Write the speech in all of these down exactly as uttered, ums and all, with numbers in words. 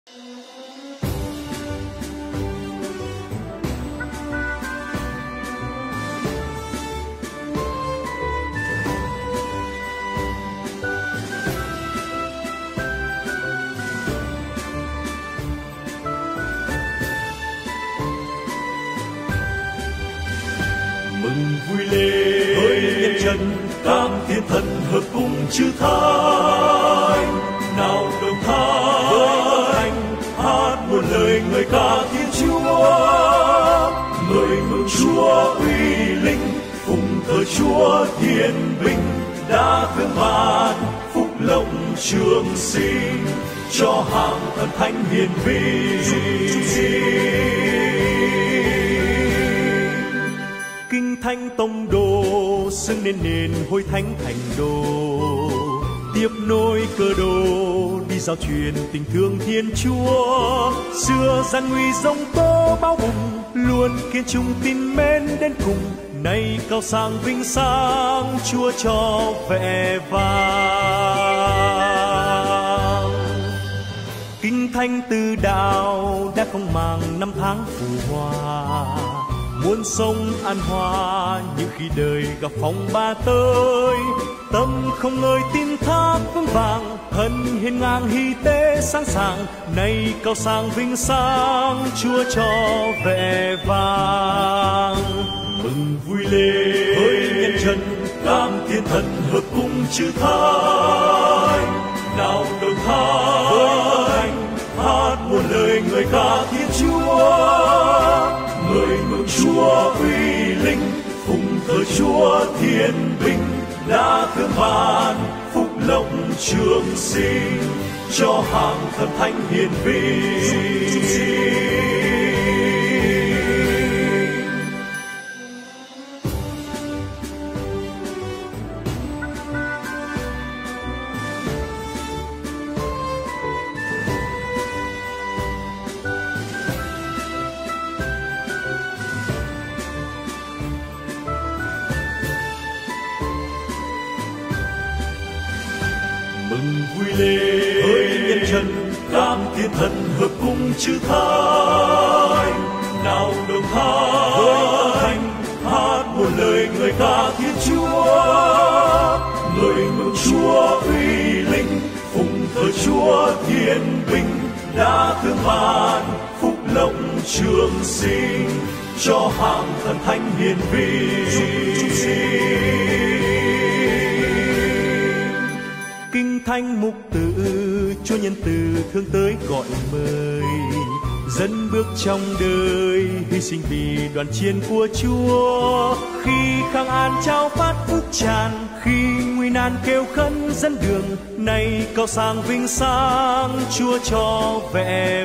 Mừng vui lên hỡi nhân dân, các thiên thần hợp cùng chư thánh, nào đồng thanh với anh hát một lời ngợi ca Thiên Chúa, ngợi mừng Chúa uy linh, phụng thờ Chúa thiên bình, đã thương ban phúc lộc trường sinh cho hàng thần thánh hiền vi. Kinh thánh tông đồ xưng nên nền hôi thánh thành đồ, tiếp nối cơ đồ đi giao truyền tình thương Thiên Chúa. Xưa gian nguy rông tố bao bùng, luôn kiên trung tin mến đến cùng, nay cao sang vinh sang Chúa cho vẻ vang. Kinh thánh từ đạo đã không màng năm tháng phù hoa, muôn sông an hòa những khi đời gặp phong ba tới. Tâm không ngơi tin thác vững vàng, thân hiên ngang hy tế sẵn sàng, nay cao sang vinh sang Chúa cho vẻ vang. Mừng vui lên hỡi nhân dân, các thiên thần hợp cùng chư thánh, nào đồng thanh với anh hát một lời ngợi ca Thiên Chúa, ngợi mừng Chúa uy linh, phụng thờ Chúa thiên bình, đã thương ban phúc lộc trường sinh cho hàng thần thánh hiền vi. Mừng vui lên hỡi nhân dân, các thiên thần hợp cùng chư thánh, nào đồng thanh với anh hát một lời ngợi ca Thiên Chúa, ngợi mừng Chúa uy linh, phụng thờ Chúa thiên bình, đã thương ban phúc lộc trường sinh cho hàng thần thánh hiền vi. Kinh thánh mục tử Chúa nhân từ thương tới gọi mời, dân bước trong đời hy sinh vì đoàn chiến của Chúa. Khi khang an trao phát phúc tràn, khi nguy nan kêu khấn dẫn đường, nay cao sang vinh sang Chúa cho vẻ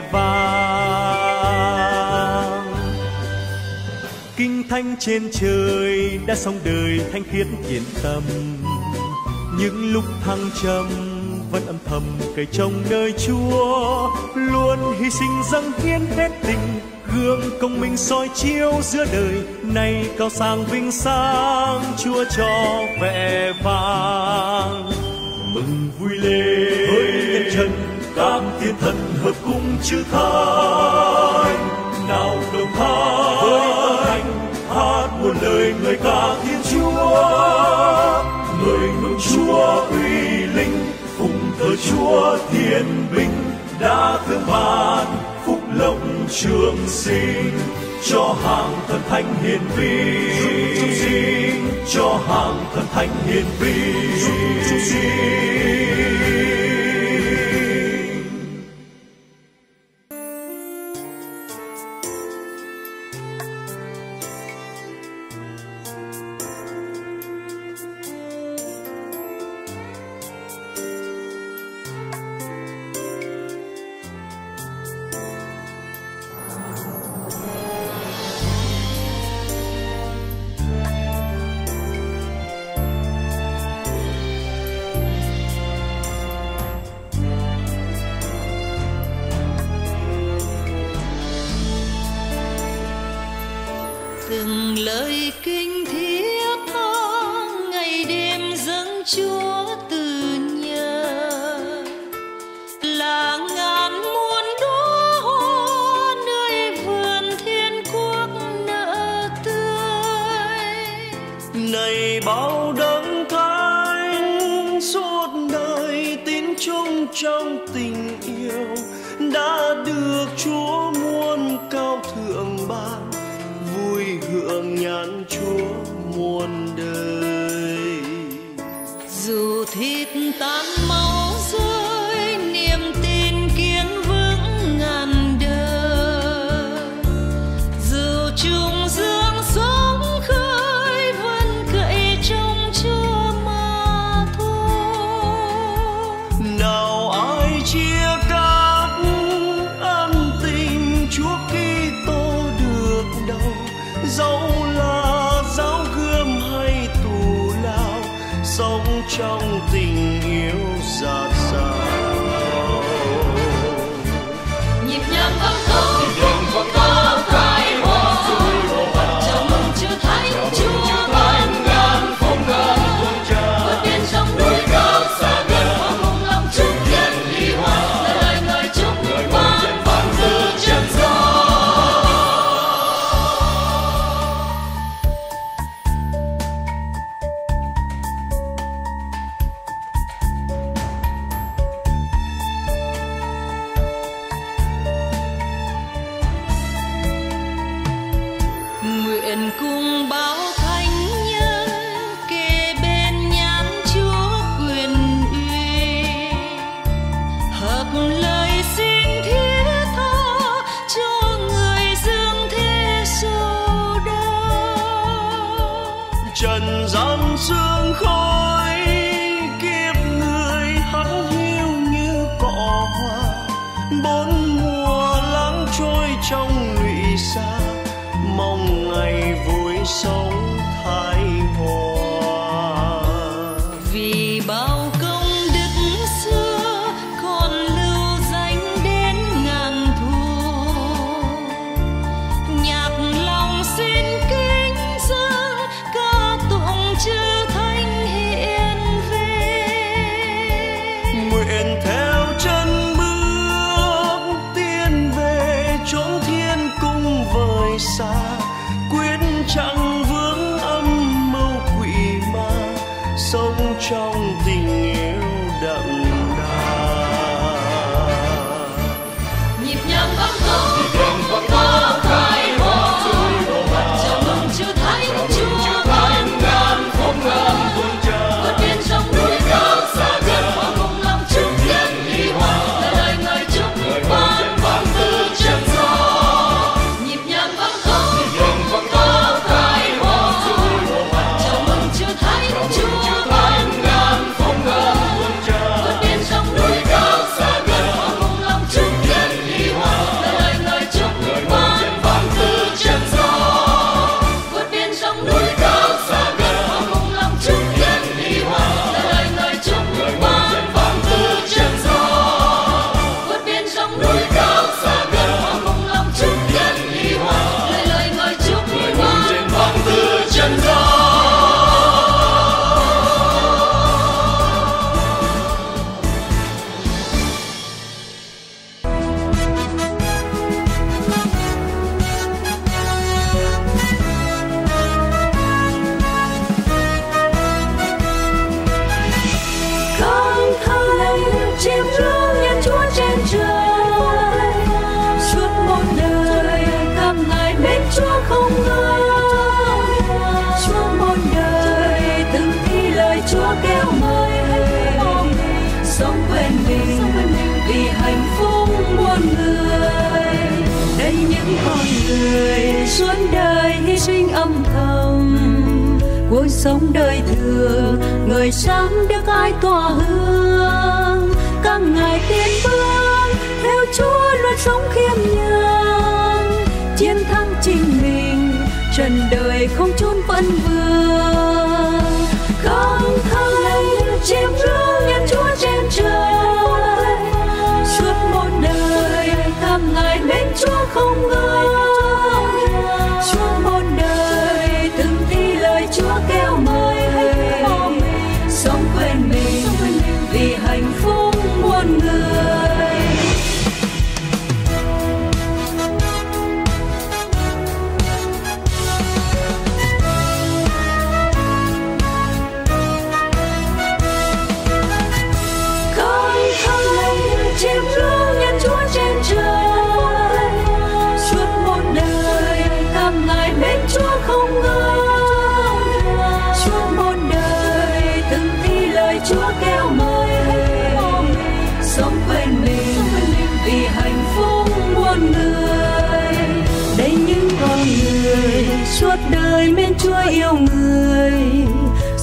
vang. Kinh thánh trên trời đã sống đời thanh khiết yên tâm, những lúc thăng trầm vẫn âm thầm cậy trông nơi Chúa, luôn hy sinh dâng hiến hết tình, gương công minh soi chiếu giữa đời, nay cao sang vinh sang Chúa cho vẻ vang. Mừng vui lên hỡi nhân dân, các thiên thần hợp cùng chư thánh, nào đồng thanh với anh hát một lời ngợi ca Thiên Chúa, ngợi mừng Chúa uy linh, phụng thờ Chúa thiên bình, đã thương ban phúc lộc trường sinh cho hàng thần thánh hiền vi, cho hàng thần thánh hiền vi. Từng lời kinh thiết tha ngày đêm dâng Chúa từ nhờ, là ngàn muôn đóa ban, vui hưởng nhàn Chúa muôn đời. Dù thịt tan máu rơi, niềm tin kiên vững ngàn đời. Dù trùng dương sóng khơi, vẫn cậy trông Chúa mà thôi. Nào ai chia cắt ân tình Chúa Kitô được đâu, dẫu là giáo gươm hay tù lao, sống trong tình yêu dạt dào. Nhịp nhàng vang tấu, vang tấu khai hoa, chào mừng Chúa Thánh Chúa ban ngàn phong ngàn, vượt biển sông núi cao xa gần, hoa mộng lòng trung thiên ly hoa, lời lời ngợi chúc ban vang từ chân gió. Nguyện cùng bao thánh nhân kề bên nhãn Chúa quyền uy, hợp lời xin thiết tha cho người dương thế sâu đau. Trần gian sương khói, kiếp người hắt hiu như cỏ hoa, bốn mùa lãng trôi trong lụy xa, mong ngày vui sống thái hòa. Vì bao công đức xưa còn lưu danh đến ngàn thu, nhạc lòng xin kính dâng ca tụng chư thánh hiện về. Nguyện theo chân bước tiến về chốn thiên cung vời xa, quyết chẳng vướng âm mưu quỷ ma, sống trong tình yêu đậm đà. Nhịp nhàng vang tấu, vang tấu khai hoa, chào mừng Chúa Thánh Chúa ban ngàn phong ngàn, vượt biển sông núi cao xa gần, hoa mộng lòng trung thiên ly hoa, lời lời ngợi chúc ban vang từ chân gió. Nhịp nhàng vang tấu, vang tấu khai hoa, chào mừng Chúa Thánh Chúa ban ngàn phong ngàn, vượt biển sông núi cao xa gần, hoa mộng lòng trung thiên ly hoa, lời lời ngợi chúc ban vang từ chân gió. Vượt biển sông núi cao xa gần, hoa mộng lòng trung thiên ly hoa, lời lời ngợi chúc ban vang từ chân gió. Vượt biển sông núi cao xa gần, hoa mộng lòng trung thiên ly hoa, lời lời ngợi chúc ban vang từ chân gió. Không thấy chim rung nhạc Chúa trên trời, suốt một đời khắp ngày bên Chúa không ngơi. Suốt một đời từng khi lời Chúa kêu mời, sống quên mình vì hạnh phúc muôn người. Đây những con người suốt đời hy sinh âm thầm, cuộc sống đời thường người sáng đức ai tỏa hương. Các ngài tiến bước theo Chúa luôn sống khiêm nhường, chiến thắng chính mình trần đời không chốn vẫn vương. Không thấy chim rung nhạc Chúa trên trời, suốt một đời khắp ngài bên Chúa không ngơi. Suốt một đời từng khi lời Chúa kêu mời, sống quên mình vì hạnh phúc muôn người. chim rung nhạc Chúa trên trời, suốt một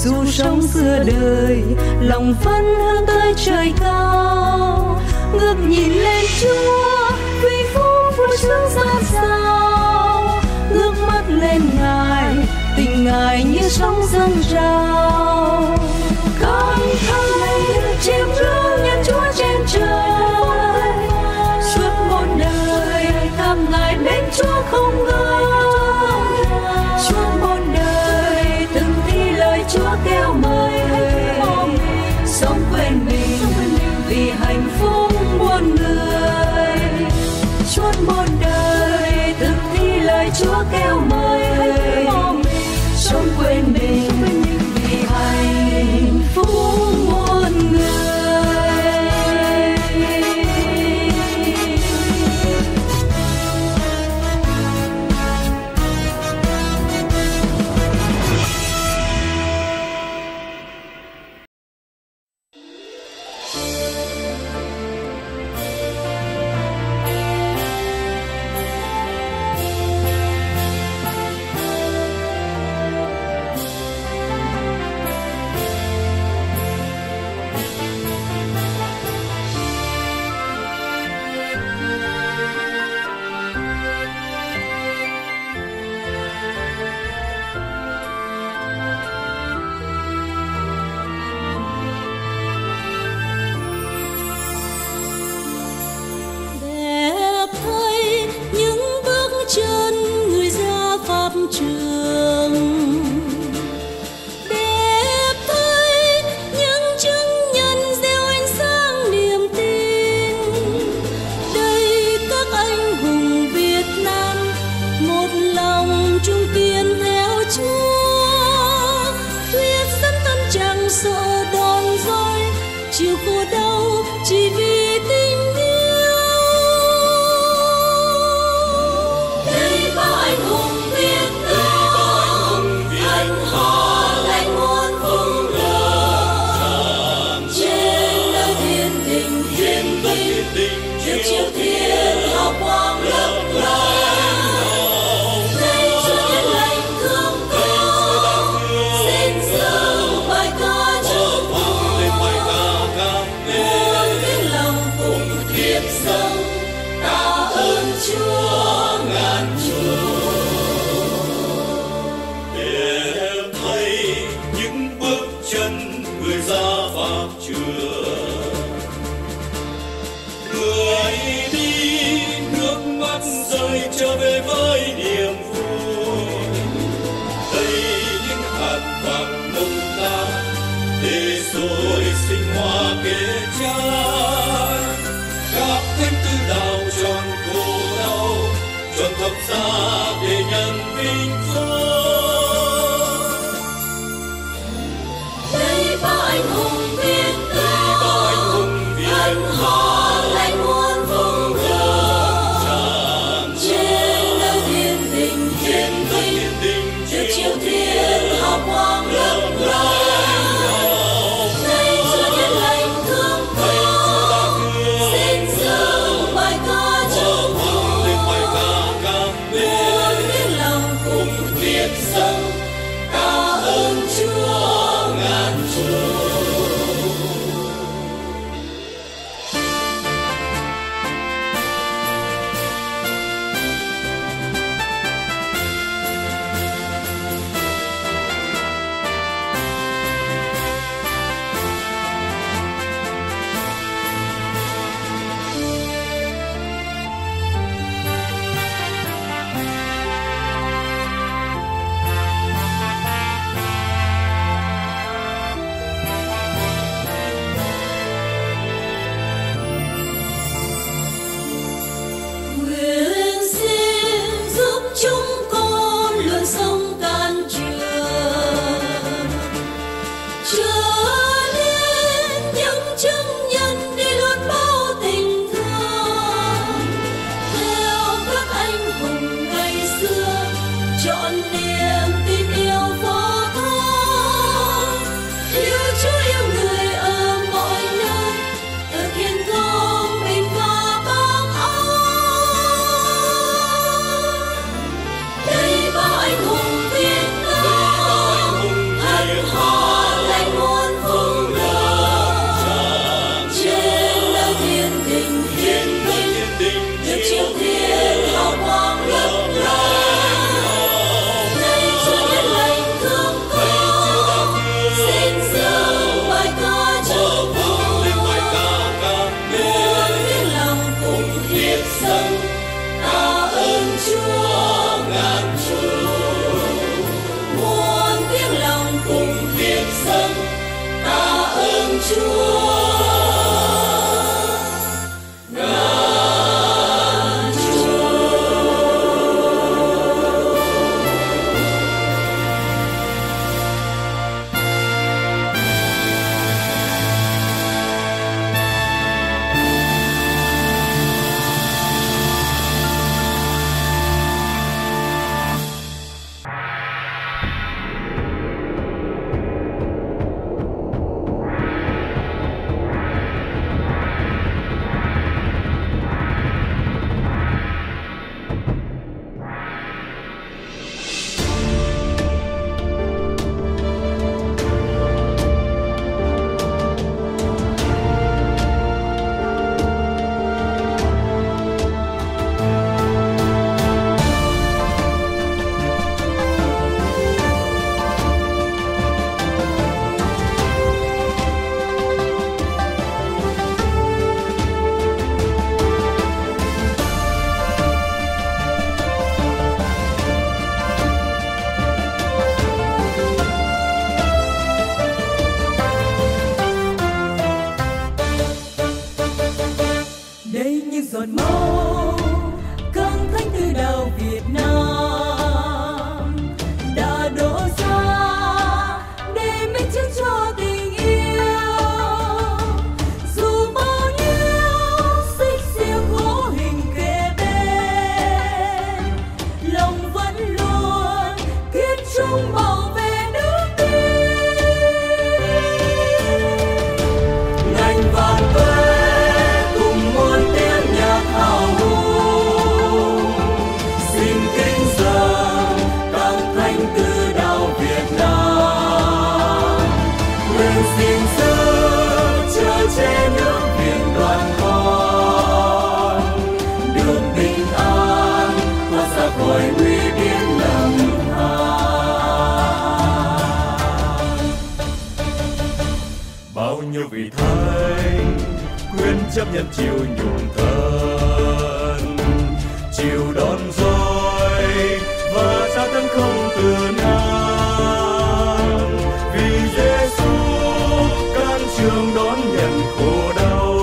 dù sống xưa đời lòng vẫn hướng tới trời cao, ngước nhìn lên Chúa vì phúc vui sướng ra sao, ngước mắt lên Ngài tình Ngài như sóng dâng trào. Con thấy chim rương nhân Chúa trên trời, suốt một đời thăm Ngài mến Chúa không ngơi, suốt một đời từng thi lời Chúa kêu mời, sống quên mình vì hạnh phúc muôn người. Suốt một đời từng thi lời Chúa kêu mời, sống quên mình vì hạnh phúc muôn người. Hãy subscribe cho kênh Ghiền Mì Gõ để không bỏ lỡ những video hấp dẫn. chiếu thiên hào quang lấp lánh. Này Chúa nhân lành thương con, xin dâng bài ca chúc vui. Muôn tiếng lòng cùng hiệp dâng tạ ơn Chúa ngàn trùng. Muôn tiếng lòng cùng hiệp dâng tạ ơn Chúa. Đây những giọt máu căng thánh từ đảo Việt Nam đã đổ ra để minh chứng cho tình yêu. Dù bao nhiêu xích xiêu khổ hình kề bên, lòng vẫn luôn kiên trung bảo vệ nước tin. Ngành vạn tuế cùng muôn tiếng nhạc hào hùng, xin kính dâng càng thanh từ đảo Việt Nam. Nguyện xin giữ chở che nước Việt đoàn con, đường bình an thoát ra khỏi nguy biến lầm than. Bao nhiêu vị thánh quyết chấp nhận chịu nhục thân, chịu đón roi và tra tấn không từ nan. Vì Giêsu can trường đón nhận khổ đau,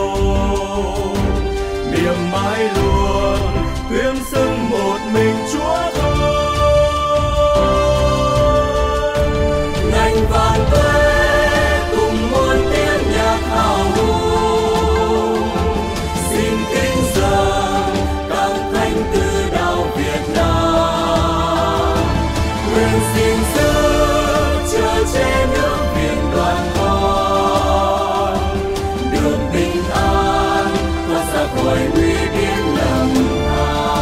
niềm mãi luôn tuyên xưng một mình Chúa thôi. Ngành vạn tuế cùng muôn tiếng nhạc hào hùng, xin kính dâng càng thanh từ đảo Việt Nam. Nguyện xin giữ chở che nước Việt đoàn con, đường bình an thoát ra khỏi nguy biến lầm than.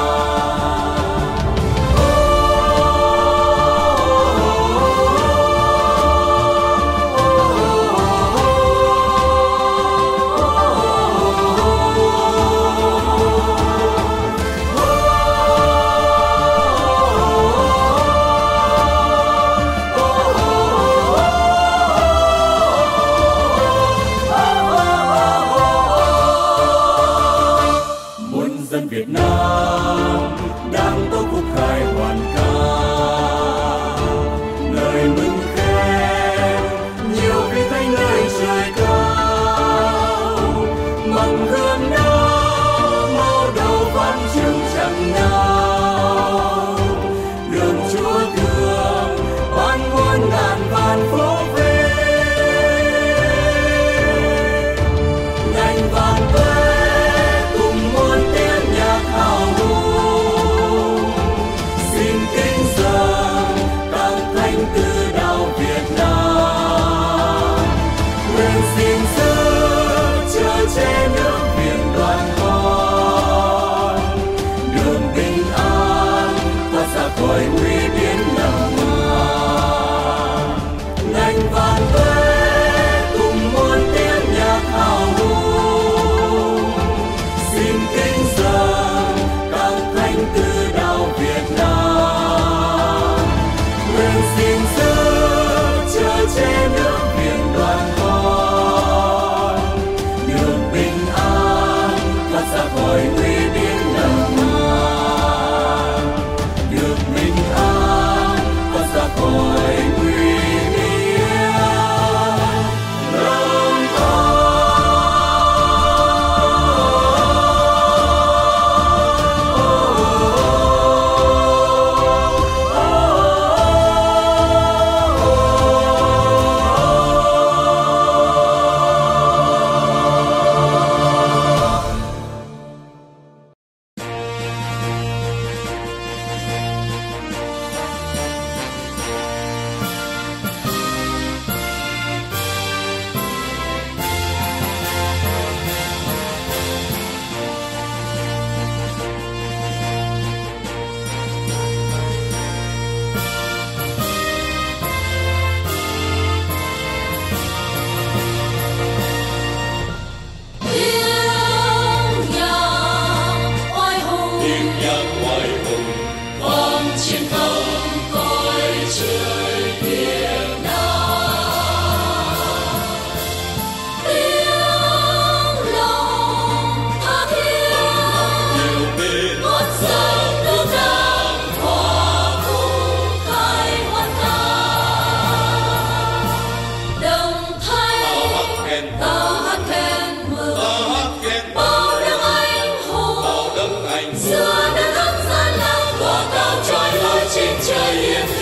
Muôn dân Việt Nam đang tấu khúc khai hoàn ca, lời mừng khen nhiều vị thánh nơi trời cao. Mừng hương đó mau đầu văn chương chẳng nào, đường Chúa thương ban muôn ngàn vạn phố về. Ngành vạn tuế cùng muôn tiếng nhạc hào hùng, xin kính nhạc oai hùng vang chiến thắng cõi trời Việt Nam. Tiếng lòng tha thiết ngọn sáng nước Nam hòa cùng khai hoa ca. Đồng thanh ta hát khen mừng bao đấng anh hùng xưa đã khắc gian lao của cao trói lối trên trời yên